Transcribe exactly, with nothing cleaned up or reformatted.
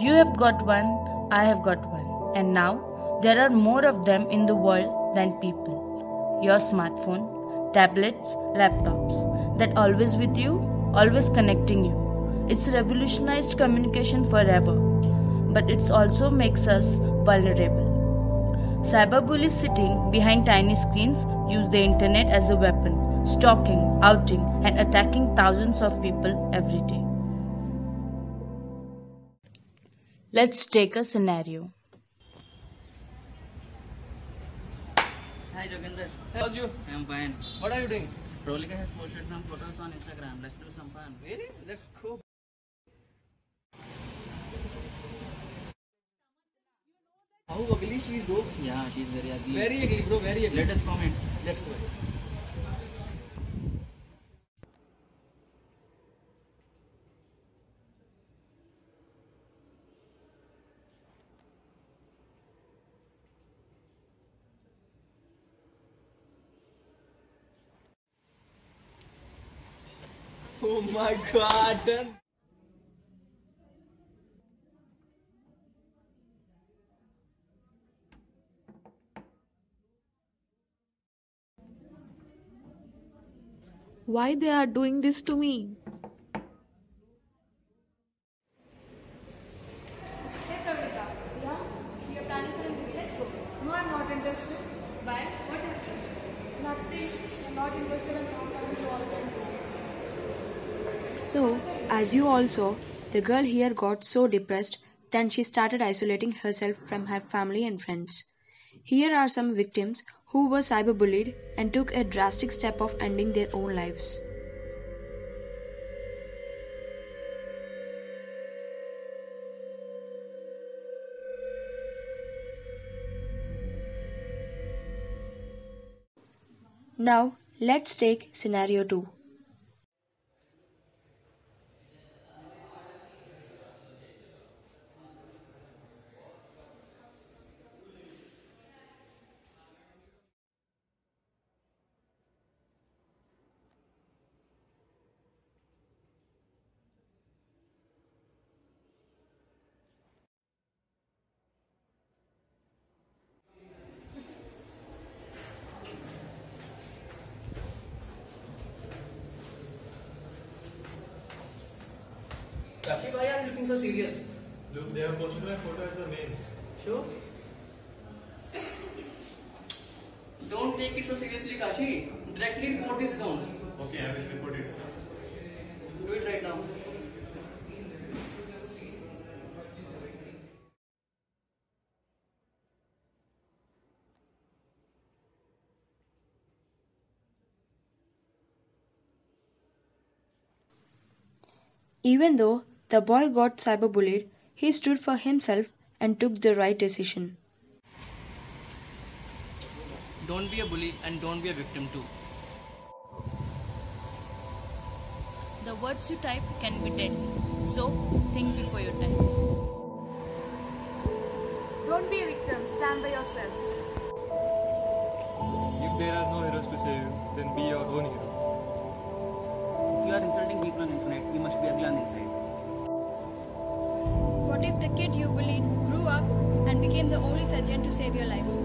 You have got one, I have got one, and now there are more of them in the world than people. Your smartphone, tablets, laptops, that always with you, always connecting you. It's revolutionized communication forever, but it also makes us vulnerable. Cyberbullies sitting behind tiny screens use the internet as a weapon, stalking, outing, and attacking thousands of people every day. Let's take a scenario. Hi Joginder. How's you? I'm fine. What are you doing? Pravallika has posted some photos on Instagram. Let's do some fun. Really? Let's go. How ugly she is, bro. Yeah, she's very ugly. Very ugly, bro. Very ugly. Let us comment. Let's go. Oh my god, done. Why they are doing this to me? Hey Pravallika, yeah? We are planning for a movie, let's go. No, I'm not interested. Why? What happened? Nothing. I'm not interested in not coming to all of them. So, as you all saw, the girl here got so depressed, then she started isolating herself from her family and friends. Here are some victims who were cyberbullied and took a drastic step of ending their own lives. Now, let's take scenario two. Kashi, why are you looking so serious? Look, they have posted my photo as a meme. Sure? Don't take it so seriously, Kashi. Directly report this account. Okay, I will report it. Do it right now. Even though the boy got cyberbullied, he stood for himself and took the right decision. Don't be a bully and don't be a victim too. The words you type can be deadly, so think before you type. Don't be a victim, stand by yourself. If there are no heroes to save you, then be your own hero. If you are insulting people on the internet, you must be ugly on the inside. What if the kid you bullied grew up and became the only surgeon to save your life?